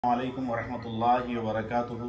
अस्सलामुअलैकुम वरहमतुल्लाहि वबरकातुहू।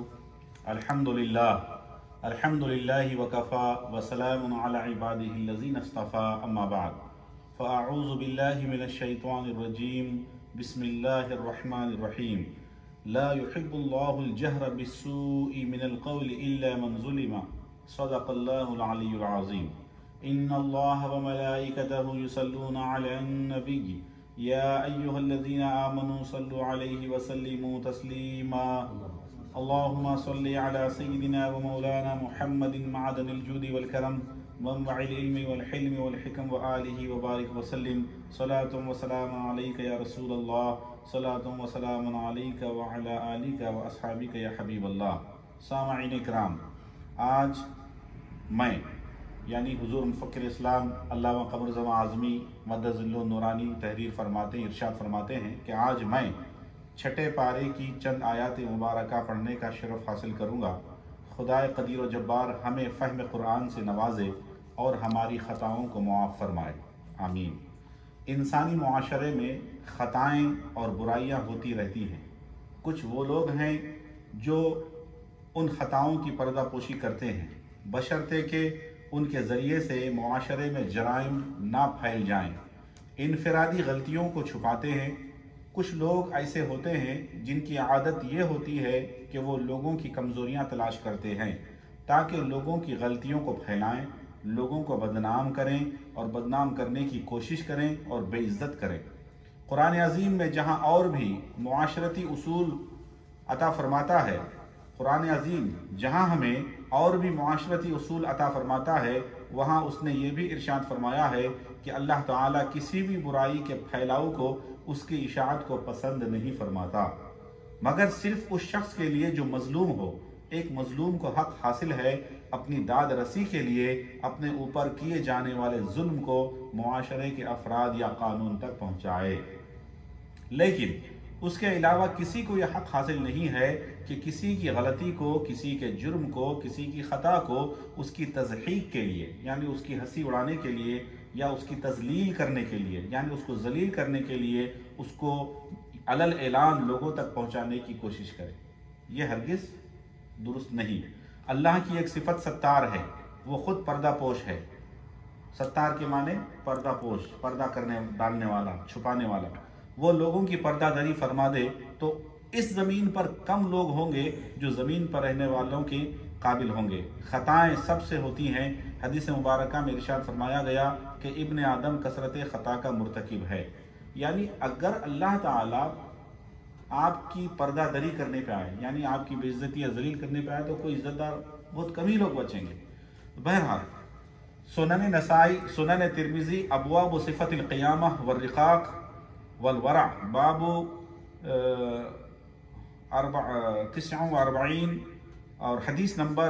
अल्हम्दुलिल्लाहि वकफ़ा वसलामुन अला इबादिहिल्लज़ीना इस्तफ़ा अम्मा बाद फ़अऊज़ु बिल्लाहि मिनश शैतानिर रजीम बिस्मिल्लाहिर रहमानिर रहीम ला युहिब्बुल्लाहुल जहरा बिस्सूइ मिनल क़ौलि इल्ला मन ज़ुलिम सदक़ल्लाहुल अलियुल अज़ीम इन्नल्लाहा व मलाइकतहु युसल्लूना अलन नबिय्य या अय्युहल्लज़ीना आमनू सल्लु अलैहि वसल्लिमू तस्लीमा अल्लाहुम्मा सल्लि अला सय्यिदिना व मौलाना मुहम्मदिन मअदनिल जूदि वल करम मनबअल इल्मि वल हिल्मि वल हिकम व आलिहि व बारिक वसल्लिम सलातुन व सलामुन अलैका या रसूलल्लाह सलातुन व सलामुन अलैका व अला आलिका व अस्हाबिका या हबीबल्लाह। सामईन इकराम, आज मैं यानी हुजूर मुफ़क्किर इस्लाम अल्लामा क़मर ज़मा आज़मी मद्दज़िल्लुन नूरानी तहरीर फरमाते हैं, इरशाद फरमाते हैं कि आज मैं छठे पारे की चंद आयात मुबारका पढ़ने का शरफ़ हासिल करूँगा। खुदाए क़दीर व जब्बार हमें फ़हम कुरान से नवाजे और हमारी ख़ताओं को मुआफ़ फरमाए, आमीन। इंसानी मुआशरे में ख़ताएँ और बुराइयाँ होती रहती हैं। कुछ वो लोग हैं जो उन ख़ताओं की पर्दापोशी करते हैं बशर्ते कि उनके ज़रिए से मुआशरे में जराइम ना फैल जाएं, इनफरादी गलतियों को छुपाते हैं। कुछ लोग ऐसे होते हैं जिनकी आदत ये होती है कि वो लोगों की कमज़ोरियाँ तलाश करते हैं ताकि लोगों की गलतियों को फैलाएं, लोगों को बदनाम करें और बदनाम करने की कोशिश करें और बेइज्जत करें। कुरान अज़ीम में जहाँ और भी मुआशरती उसूल अता फरमाता है, कुरान अज़ीम जहाँ हमें और भी मुआशरती उसूल अता फरमाता है, वहाँ उसने ये भी इरशाद फरमाया है कि अल्लाह ताला किसी भी बुराई के फैलाव को, उसकी इशाअत को पसंद नहीं फरमाता, मगर सिर्फ उस शख्स के लिए जो मजलूम हो। एक मजलूम को हक हासिल है अपनी दाद रसी के लिए अपने ऊपर किए जाने वाले जुल्म को मुआशरे के अफराद या कानून तक पहुँचाए, लेकिन उसके अलावा किसी को यह हक हासिल नहीं है कि किसी की गलती को, किसी के जुर्म को, किसी की ख़ता को उसकी तज़हीक के लिए यानी उसकी हंसी उड़ाने के लिए या उसकी तज़लील करने के लिए यानी उसको जलील करने के लिए उसको अलल ऐलान लोगों तक पहुँचाने की कोशिश करे। यह हरगिज़ दुरुस्त नहीं। अल्लाह की एक सिफत सत्तार है, वो ख़ुद पर्दापोश है। सत्तार के माने पर्दापोश, पर्दा करने डालने वाला, छुपाने वाला। वो लोगों की पर्दादारी फरमा दे तो इस ज़मीन पर कम लोग होंगे जो ज़मीन पर रहने वालों के काबिल होंगे। ख़ताएँ सबसे होती हैं। हदीस मुबारका में इरशाद फरमाया गया कि इब्न आदम कसरत ख़ता का मुर्तकिब है, यानी अगर अल्लाह ताला आपकी पर्दादारी करने पे आए यानी आपकी बेइज्जती या जलील करने पे आए तो कोई इज़्ज़तदार बहुत कम ही लोग बचेंगे। बहरहाल सुनन नसाई, सुनन तिरमिज़ी, अबवाब सिफ़तिल क़ियामा व रिक़ाक़ वल वरा बाबू 49 और हदीस नंबर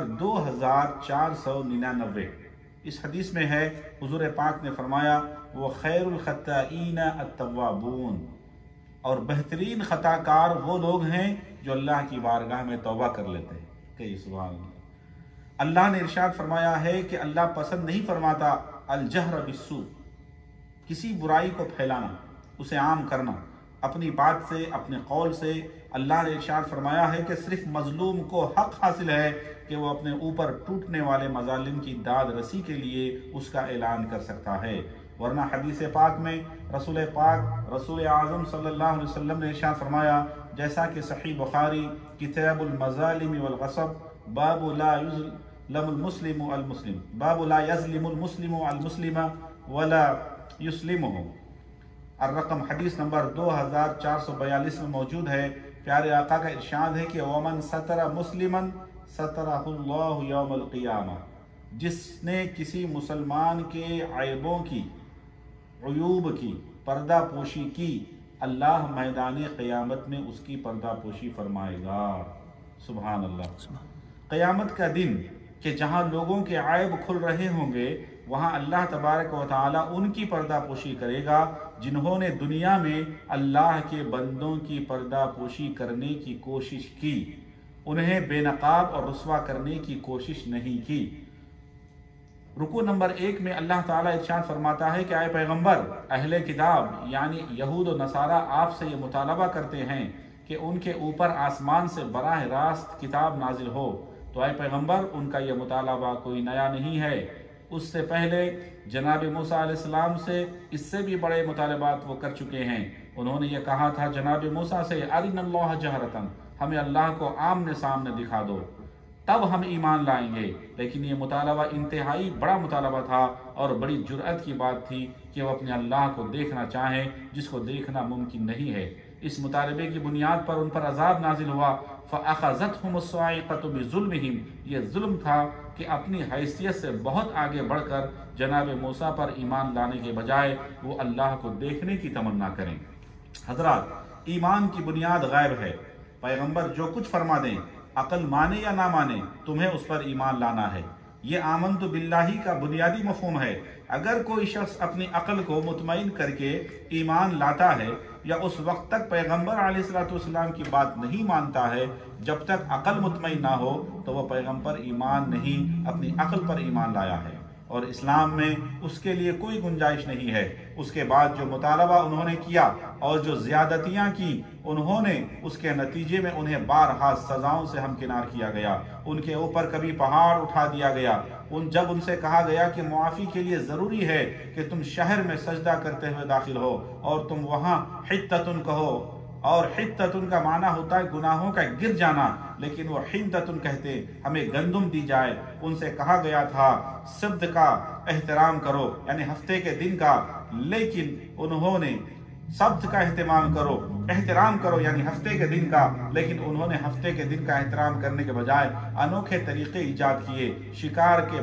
2499। इस हदीस में है, हुज़ूर पाक ने फरमाया वो खैरुल ख़त्ताईन अत्तव्वाबून, और बेहतरीन ख़ताकार वो लोग हैं जो अल्लाह की बारगाह में तौबा कर लेते हैं। कई सुभान अल्लाह। अल्लाह ने इरशाद फरमाया है कि अल्लाह पसंद नहीं फरमाता अल जहर बिस्सू, किसी बुराई को फैलाना, उसे आम करना अपनी बात से, अपने कौल से। अल्लाह ने इरशाद फरमाया है कि सिर्फ मजलूम को हक हासिल है कि वो अपने ऊपर टूटने वाले मजालिम की दाद रसी के लिए उसका ऐलान कर सकता है, वरना हदीस पाक में रसूल आज़म सल्लल्लाहु अलैहि वसल्लम ने इरशाद फरमाया, जैसा कि सही बुखारी किताबुल मज़ालिम वल ग़स्ब बाबु ला युज़लिमुल मुस्लिमु अल मुस्लिम, बाबु ला यज़लिमुल मुस्लिमु अल मुस्लिमा वला युस्लिमुहु, अर्रक़म हदीस नंबर 2442 में मौजूद है। प्यारे आका का इरशाद है कि वमन सतरा मुस्लिमन सतरहुल्लाहु यौमल क़ियामा, जिसने किसी मुसलमान के ऐबों की, उयूब की पर्दापोशी की, अल्लाह मैदान क़यामत में उसकी पर्दापोशी फरमाएगा। सुभान अल्लाह। क़यामत का दिन कि जहाँ लोगों के ऐब खुल रहे होंगे, वहाँ अल्लाह तबारक व तआला उनकी पर्दापोशी करेगा जिन्होंने दुनिया में अल्लाह के बंदों की पर्दापोशी करने की कोशिश की, उन्हें बेनकाब और रुस्वा करने की कोशिश नहीं की। रुकू नंबर 1 में अल्लाह ताला इरशाद फरमाता है कि आए पैगंबर, अहले किताब यानी यहूद और नसारा आपसे ये मुतालबा करते हैं कि उनके ऊपर आसमान से बराह रास्त किताब नाजिल हो, तो ऐ पैगंबर उनका यह मुतालबा कोई नया नहीं है। उससे पहले जनाब मूसा अलैहिस्सलाम से इससे भी बड़े मुतालबात वो कर चुके हैं। उन्होंने ये कहा था जनाब मूसा से, अरिनल्लाह जहरतन, हमें अल्लाह को आमने सामने दिखा दो तब हम ईमान लाएंगे। लेकिन ये मुतालबा इंतहाई बड़ा मुतालबा था और बड़ी जुर्अत की बात थी कि वह अपने अल्लाह को देखना चाहें जिसको देखना मुमकिन नहीं है। इस मुतालबे की बुनियाद पर उन पर अजाब नाजिल हुआ। फ़अख़ज़तहुम अस्साइक़तु बिज़ुल्मिहिम, ये जुल्म था कि अपनी हैसियत से बहुत आगे बढ़कर जनाब मूसा पर ईमान लाने के बजाय वो अल्लाह को देखने की तमन्ना करें। हज़रात, ईमान की बुनियाद गैब है। पैगंबर जो कुछ फरमा दें, अकल माने या ना माने, तुम्हें उस पर ईमान लाना है। ये आमन्तु बिल्लाही का बुनियादी मफ़हूम है। अगर कोई शख्स अपनी अकल को मुतमईन करके ईमान लाता है या उस वक्त तक पैगंबर अलैहिस्सलाम की बात नहीं मानता है, जब तक अकल मुतमईन ना हो, तो वह पैगंबर पर ईमान नहीं, अपनी अकल पर ईमान लाया है और इस्लाम में उसके लिए कोई गुंजाइश नहीं है। उसके बाद जो मुतालबा उन्होंने किया और जो ज़्यादतियाँ की उन्होंने, उसके नतीजे में उन्हें बारहा सजाओं से हमकिनार किया गया। उनके ऊपर कभी पहाड़ उठा दिया गया। जब उनसे कहा गया कि मुआफ़ी के लिए ज़रूरी है कि तुम शहर में सजदा करते हुए दाखिल हो और तुम वहाँ हित्ततुन कहो, और हित्ततुन का माना होता है गुनाहों का गिर जाना, लेकिन वो हिंदतुन कहते, हमें गंदुम दी जाए। उनसे कहा गया था सब्त का एहतराम करो, यानी हफ्ते के दिन का, लेकिन उन्होंने सब्त का एहतराम करो यानी हफ्ते के दिन का, लेकिन उन्होंने हफ्ते के दिन का एहतराम करने के बजाय अनोखे तरीके ईजाद किए। शिकार के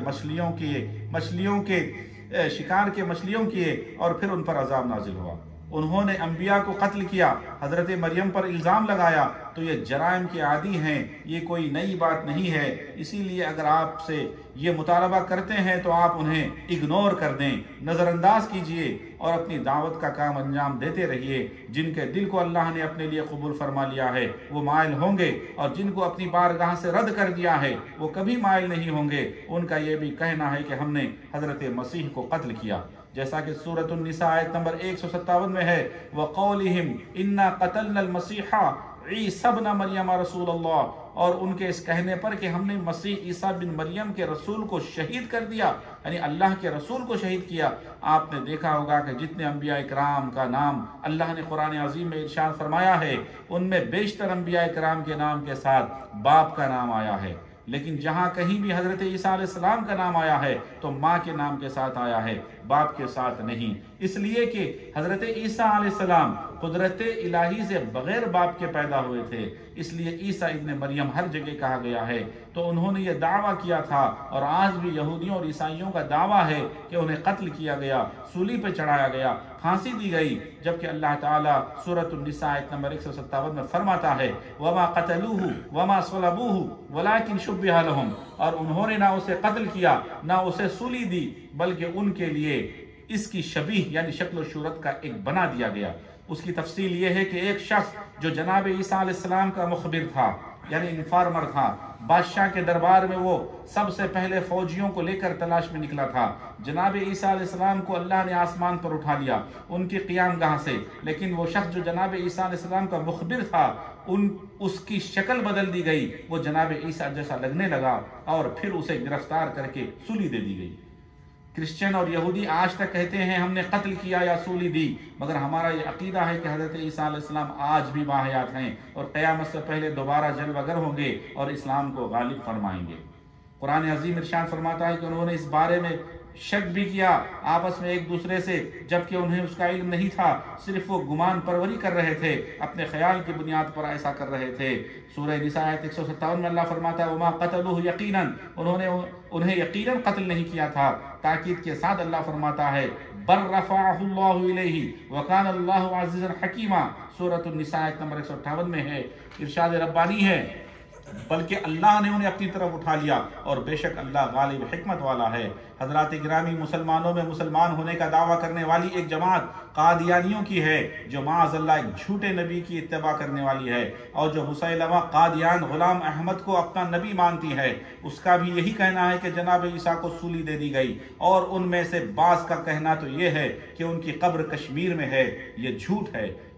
मछलियों किए और फिर उन पर अजाब नाजिल हुआ। उन्होंने अंबिया को कत्ल किया, हजरत मरियम पर इल्ज़ाम लगाया, तो ये जराइम के आदी हैं, ये कोई नई बात नहीं है। इसीलिए अगर आपसे ये मुतालबा करते हैं तो आप उन्हें इग्नोर कर दें, नज़रअंदाज कीजिए और अपनी दावत का काम अंजाम देते रहिए। जिनके दिल को अल्लाह ने अपने लिए कबूल फरमा लिया है वो माइल होंगे, और जिनको अपनी बारगाह से रद्द कर दिया है वो कभी माइल नहीं होंगे। उनका ये भी कहना है कि हमने हजरत मसीह को कत्ल किया, जैसा कि सूरत निसा आयत नंबर 157 में है, वक़ौलिहिम इन्ना क़तलनल मसीहा ईसा इब्न मरियम रसूलुल्लाह, और उनके इस कहने पर कि हमने मसीह ईसा बिन मरियम के रसूल को शहीद कर दिया, यानी अल्लाह के रसूल को शहीद किया। आपने देखा होगा कि जितने अंबिया इकराम का नाम अल्लाह ने कुरान अज़ीम में इरशाद फरमाया है, उनमें बेशतर अंबिया इकराम के नाम के साथ बाप का नाम आया है, लेकिन जहाँ कहीं भी हजरत ईसा अलैहिस्सलाम का नाम आया है तो माँ के नाम के साथ आया है, बाप के साथ नहीं। इसलिए कि हजरत ईसा अलैहिस्सलाम कुदरत इलाही से बगैर बाप के पैदा हुए थे, इसलिए ईसा इब्न मरियम हर जगह कहा गया है। तो उन्होंने ये दावा किया था, और आज भी यहूदियों और ईसाइयों का दावा है कि उन्हें कत्ल किया गया, सूली पे चढ़ाया गया, फांसी दी गई, जबकि अल्लाह ताला सूरत निसा आयत नंबर 157 में फरमाता है वमा क़तलूहु वमा सलबूहु वलाकिन शुब्बिहा लहुम, और उन्होंने ना उसे कत्ल किया ना उसे सूली दी, बल्कि उनके लिए इसकी शबीह यानी शक्ल सूरत का एक बना दिया गया। उसकी तफसील ये है कि एक शख्स जो जनाब ईसा अलैहिस्सलाम का मुखबिर था, यानी इन्फॉर्मर था, बादशाह के दरबार में वो सबसे पहले फौजियों को लेकर तलाश में निकला था। जनाब ईसा अलैहिस्सलाम को अल्लाह ने आसमान पर उठा लिया उनकी क़ियामगाह से, लेकिन वो शख्स जो जनाब ईसा अलैहिस्सलाम का मुखबिर था, उसकी शक्ल बदल दी गई, वो जनाब ईसा जैसा लगने लगा और फिर उसे गिरफ्तार करके सूली दे दी गई। क्रिश्चियन और यहूदी आज तक कहते हैं हमने कत्ल किया या सूली दी, मगर हमारा ये अकीदा है कि हज़रत ईसा अलैहिस्सलाम आज भी बाहयात हैं और क़यामत से पहले दोबारा जलवागर होंगे और इस्लाम को गालिब फरमाएंगे। कुरान अज़ीम इरशाद फरमाता है कि उन्होंने इस बारे में शक भी किया आपस में एक दूसरे से, जबकि उन्हें उसका इल्म नहीं था, सिर्फ वो गुमान परवरी कर रहे थे, अपने ख्याल की बुनियाद पर ऐसा कर रहे थे। सूरह निसा आयत 157 में अल्लाह फरमाता है वमा क़तलूहु यकीनन, उन्होंने उन्हें यकीनन कत्ल नहीं किया था। ताकीद के साथ अल्लाह फरमाता है बल रफ़अहु अल्लाहु इलैहि व काना अल्लाहु अज़ीज़न हकीमा, सूरह निसा आयत नंबर 158 में है, इरशाद रब्बानी है, बल्कि अल्लाह ने उन्हें अपनी तरफ उठा लिया और बेशक अल्लाह गालिब हिकमत वाला है। हजरात गिरामी, मुसलमानों में मुसलमान होने का दावा करने वाली एक जमात कादियानियों की है, जो माअज़ल्लाह एक झूठे नबी की इत्तबा करने वाली है, और जो मुसैलमा कादियान गुलाम अहमद को अपना नबी मानती है, उसका भी यही कहना है कि जनाब ईसा को सूली दे दी गई। और उनमें से बास का कहना तो ये है कि उनकी कब्र कश्मीर में है। ये झूठ है,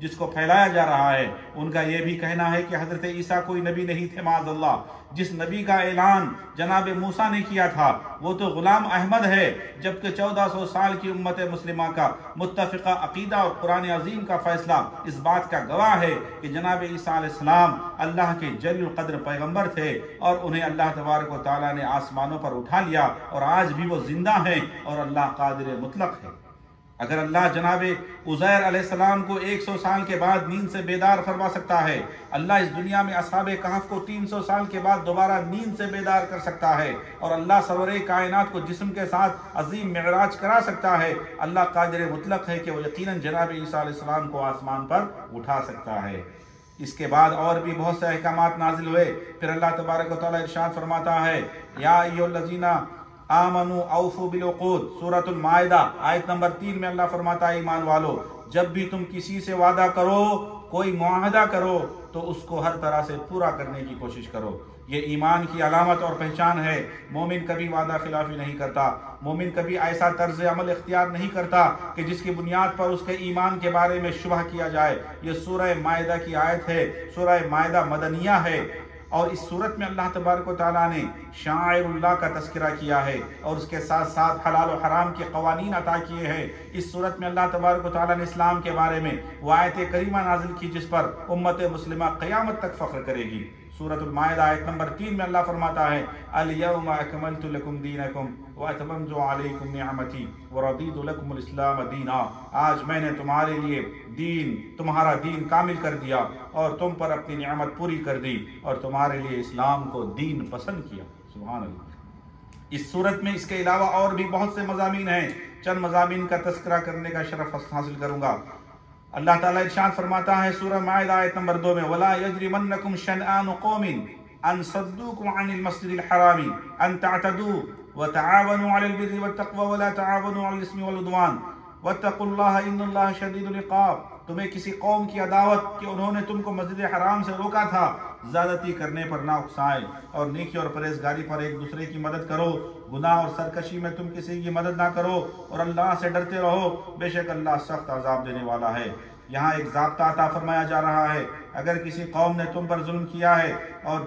जिसको फैलाया जा रहा है। उनका यह भी कहना है कि हजरत ईसा कोई नबी नहीं थे माज़अल्लाह। जिस नबी का ऐलान जनाब मूसा ने किया था वो तो गुलाम अहमद है, जबकि 1400 साल की उम्मत मुस्लिमा का मुत्तफ़िक़ा अक़ीदा और कुरान अज़ीम का फैसला इस बात का गवाह है कि जनाब ईसा अलैहिस्सलाम अल्लाह के जलील क़द्र पैगम्बर थे और उन्हें अल्लाह तबारक व तआला ने आसमानों पर उठा लिया और आज भी वो जिंदा हैं और अल्लाह क़ादिर मुतलक है। अगर अल्लाह जनाब उज़ैर अलैहिस्सलाम को 100 साल के बाद नींद से बेदार फरमा सकता है, अल्लाह इस दुनिया में असहाबे कहफ को 300 साल के बाद दोबारा नींद से बेदार कर सकता है और अल्लाह सरवरे कायनात को जिस्म के साथ अजीम मेराज करा सकता है। अल्लाह कादिर मुतलक है कि वो यकीनन जनाब ईसा अलैहिस्सलाम को आसमान पर उठा सकता है। इसके बाद और भी बहुत से अहकामात नाजिल हुए। फिर अल्लाह तबारक व तआला इरशाद फरमाता है, या अय्युहल्लज़ीना आमनु औफू बिल उक़ूद, सूरतुल माइदा आयत नंबर 3 में अल्लाह फरमाता है, ईमान वालो जब भी तुम किसी से वादा करो, कोई मुआहदा करो तो उसको हर तरह से पूरा करने की कोशिश करो। ये ईमान की अलामत और पहचान है। मोमिन कभी वादा खिलाफी नहीं करता, मोमिन कभी ऐसा तर्ज अमल इख्तियार नहीं करता कि जिसकी बुनियाद पर उसके ईमान के बारे में शुबह किया जाए। ये सूरह माइदा की आयत है, सूरह माइदा मदनिया है और इस सूरत में अल्लाह तबारक व तआला ने शाइरुल्लाह का तस्करा किया है और उसके साथ साथ हलाल और हराम के कवानीन अता किए हैं। इस सूरत में अल्लाह तबारक व तआला ने इस्लाम के बारे में वो आयत करीमा नाजिल की जिस पर उम्मत मुस्लिमा क़यामत तक फ़ख्र करेगी। सूरतुल माइदा आयत नंबर 3 में अल्लाह फरमाता है, अल यौमा अकमलतु लकुम दीनकुम व अतममतु अलैकुम निअमती व रदीतु लकुमुल इस्लाम दीना। आज मैंने तुम्हारे लिए तुम्हारा दीन कामिल कर दिया और तुम पर अपनी नियामत पूरी कर दी और तुम्हारे लिए इस्लाम को दीन पसंद किया। सुभान अल्लाह। इस सूरत में इसके अलावा और भी बहुत से मज़ामीन हैं। चंद मज़ामीन का तस्करा करने का शरफ हासिल करूंगा। अल्लाह ताला इरशाद फरमाता है सूरह माइदा आयत नंबर 2 में, वला यजरिमन्नकुम शनआनु कौमिन अन सद्दूकुम अनिल मस्जिदिल हरामी अन तअतदू व तआवनु अलल बिर्रि वत तक़वा व ला तआवनु अलल इस्मि वल उद्वान वत्तकुल्लाह इन्नल्लाह शदीदुल इक़ाब। तुम्हें किसी कौम की अदावत कि उन्होंने तुमको मस्जिद हराम से रोका था, ज़्यादती करने पर ना उकसाएं और नेकी और परहेज़गारी पर एक दूसरे की मदद करो। गुनाह और सरकशी में तुम किसी की मदद ना करो और अल्लाह से डरते रहो, बेशक अल्लाह सख्त अजाब देने वाला है। यहाँ एक ज़ाब्ता अता फरमाया जा रहा है, अगर किसी कौम ने तुम पर जुल्म किया है और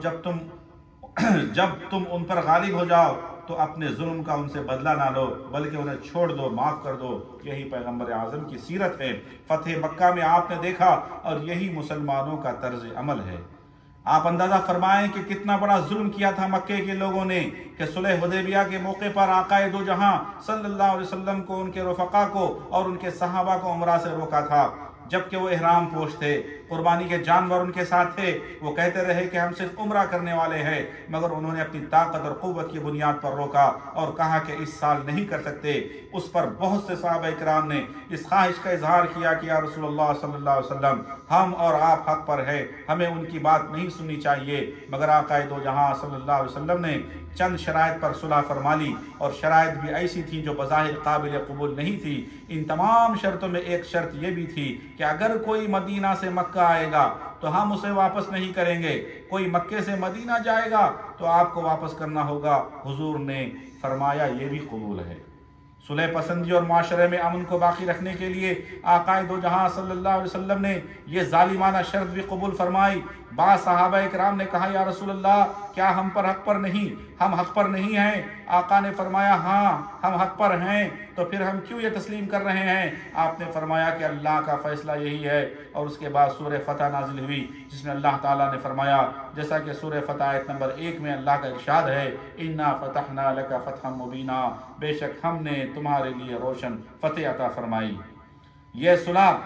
जब तुम उन पर गालिब हो जाओ तो अपने जुल्म का उनसे बदला ना लो, बल्कि उन्हें छोड़ दो, माफ कर दो। यही पैगंबर आज़म की सीरत है। फतेह मक्का में आपने देखा और यही मुसलमानों का तर्ज अमल है। आप अंदाजा फरमाएं कि कितना बड़ा जुल्म किया था मक्के के लोगों ने कि सुलह हुदैबिया के मौके पर आकाए दो जहां सल्लल्लाहु अलैहि वसल्लम को, उनके रफ़क़ा को और उनके सहाबा को उम्रा से रोका था, जबकि वो इहराम पोश थे, कुर्बानी के जानवर उनके साथ थे। वो कहते रहे कि हम सिर्फ उम्रा करने वाले हैं, मगर उन्होंने अपनी ताकत और क़ुव्वत की बुनियाद पर रोका और कहा कि इस साल नहीं कर सकते। उस पर बहुत से सहाबा इकराम ने इस ख्वाहिश का इजहार किया कि या रसूलुल्लाह सल्लल्लाहु अलैहि वसल्लम, हम और आप हक पर है, हमें उनकी बात नहीं सुननी चाहिए। मगर आक़ाए दो जहां सल्लल्लाहु अलैहि वसल्लम ने चंद शराइत पर सुलह फरमा ली और शराइत भी ऐसी थी जो बज़ाहिर काबिल कबूल नहीं थी। इन तमाम शर्तों में एक शर्त यह भी थी कि अगर कोई मदीना से मक्का आएगा तो हम उसे वापस नहीं करेंगे, कोई मक्के से मदीना जाएगा तो आपको वापस करना होगा। हुजूर ने फरमाया ये भी कबूल है। सुलह पसंदी और माशरे में अमन को बाकी रखने के लिए आक़ाए दो जहां सल्लल्लाहु अलैहि वसल्लम ने यह जालिमाना शर्त भी कबूल फरमाई। बाद सहाबा इकराम ने कहा, या रसूलल्लाह, क्या हम पर हक पर नहीं, हम हक पर नहीं हैं? आका ने फरमाया, हाँ हम हक पर हैं, तो फिर हम क्यों ये तस्लीम कर रहे हैं? आपने फरमाया कि अल्लाह का फैसला यही है। और उसके बाद सूरह फतह नाजिल हुई जिसमें अल्लाह ताला ने फरमाया, जैसा कि सूरह फतह आयत नंबर 1 में अल्लाह का इरशाद है, इन्ना फतहना लका फतहम मुबीना, बेशक हमने तुम्हारे लिए रोशन फतेह अता फरमाई। यह सुलह,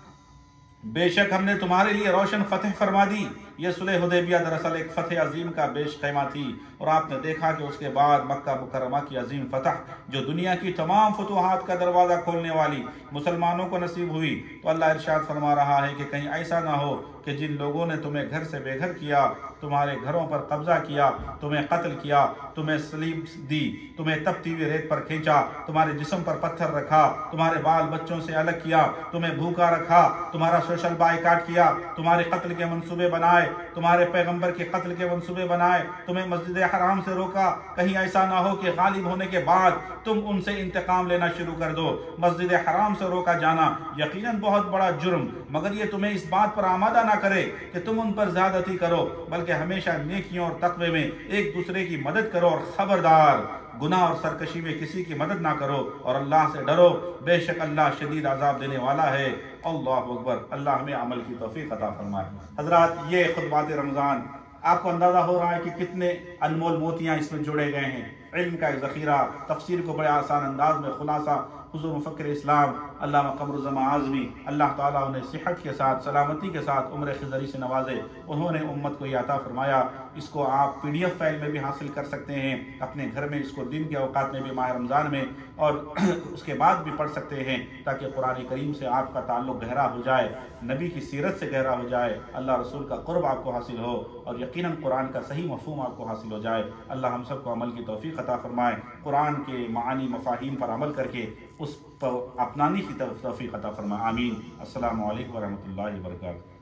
बेशक हमने तुम्हारे लिए रोशन फतेह फरमा दी। यह सुलह हुदैबिया दरअसल एक फतेह अजीम का बेश क़ैमा थी और आपने देखा कि उसके बाद मक्का मुकर्रमा की अजीम फतह जो दुनिया की तमाम फतूहात का दरवाज़ा खोलने वाली मुसलमानों को नसीब हुई। तो अल्लाह इरशाद फरमा रहा है कि कहीं ऐसा ना हो कि जिन लोगों ने तुम्हें घर से बेघर किया, तुम्हारे घरों पर कब्जा किया, तुम्हें कत्ल किया, तुम्हें सलीब दी, तुम्हें तपती हुई रेत पर खींचा, तुम्हारे जिस्म पर पत्थर रखा, तुम्हारे बाल बच्चों से अलग किया, तुम्हें भूखा रखा, तुम्हारा सोशल बायकाट किया, तुम्हारे कत्ल के मंसूबे बनाए तुम्हारे पैगंबर के कत्ल के मंसूबे बनाए, तुम्हें मस्जिद हराम से रोका, कहीं ऐसा ना हो कि गालिब होने के बाद तुम उनसे इंतकाम लेना शुरू कर दो। मस्जिद हराम से रोका जाना यकीनन बहुत बड़ा जुर्म, मगर ये तुम्हें इस बात पर आमादा ना करे कि तुम उन पर ज्यादती करो, बल्कि हमेशा नेकियों और तकवे में एक दूसरे की मदद करो और खबरदार गुनाह और सरकशी में किसी की मदद ना करो और अल्लाह से डरो, बेशक अल्लाह शदीद अजाब देने वाला है। अल्लाहु अकबर। अल्लाह हमें अमल की तौफीक अता फरमाए। हजरात, ये खुतबात रमज़ान, आपको अंदाज़ा हो रहा है कि कितने अनमोल मोतियाँ इसमें जुड़े गए हैं। इल्म का एक ज़ख़ीरा, तफसीर को बड़े आसान अंदाज में खुलासा। हुज़ूर मुफ़क्किर इस्लाम अल्लामा क़मरुज़्ज़मा आज़मी, अल्लाह ताला उन्हें सेहत के साथ, सलामती के साथ उम्र ख़िज़री से नवाजे, उन्होंने उम्मत को यह अता फरमाया। इसको आप PDF फाइल में भी हासिल कर सकते हैं अपने घर में, इसको दिन के औकात में भी माह रमज़ान में और उसके बाद भी पढ़ सकते हैं, ताकि कुरान करीम से आपका ताल्लुक़ गहरा हो जाए, नबी की सीरत से गहरा हो जाए, अल्लाह रसूल का क़ुर्ब आपको हासिल हो और यकीनन कुरान का सही मफ़हूम आपको हासिल हो जाए। अल्लाह हम सबको अमल की तौफ़ीक़ अता फरमाए, कुरान के मानी मफ़ाहीम पर अमल करके उस पर अपनाने की तौफ़ीक़ अता फरमाए। आमीन। अस्सलामु अलैकुम व रहमतुल्लाहि व बरकातुहू।